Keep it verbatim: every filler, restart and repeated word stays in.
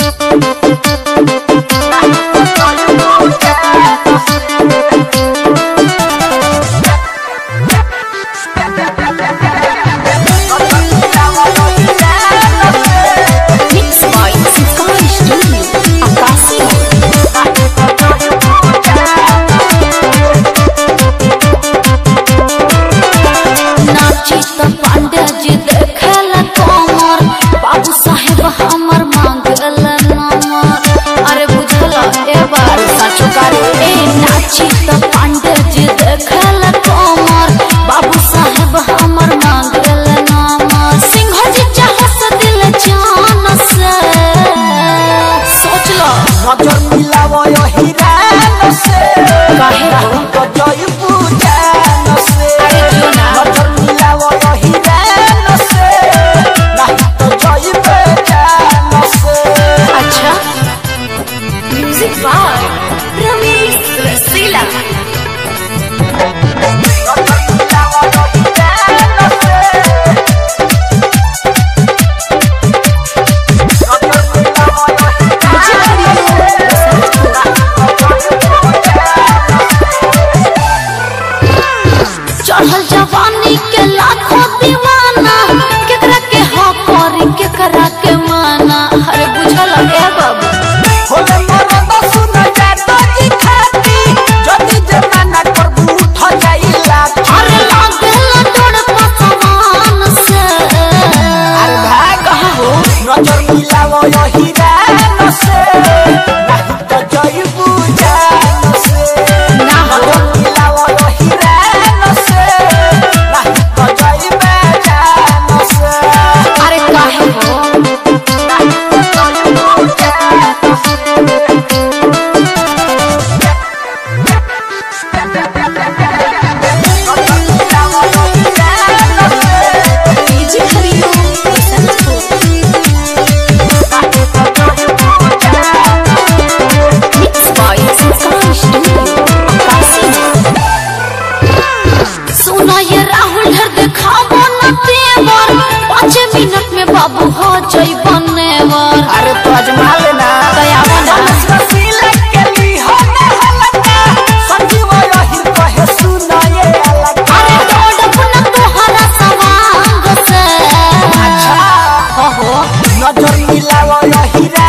बाबू हो जई बनेवर। अरे तो अजमा लेना दयावन रसीला के ली हो ना हलका संजीव यही कहे सुना ये अलग। अरे तोड़ पुना तोहरा सवांग से अच्छा हो हो नजर मिलाओ यही रे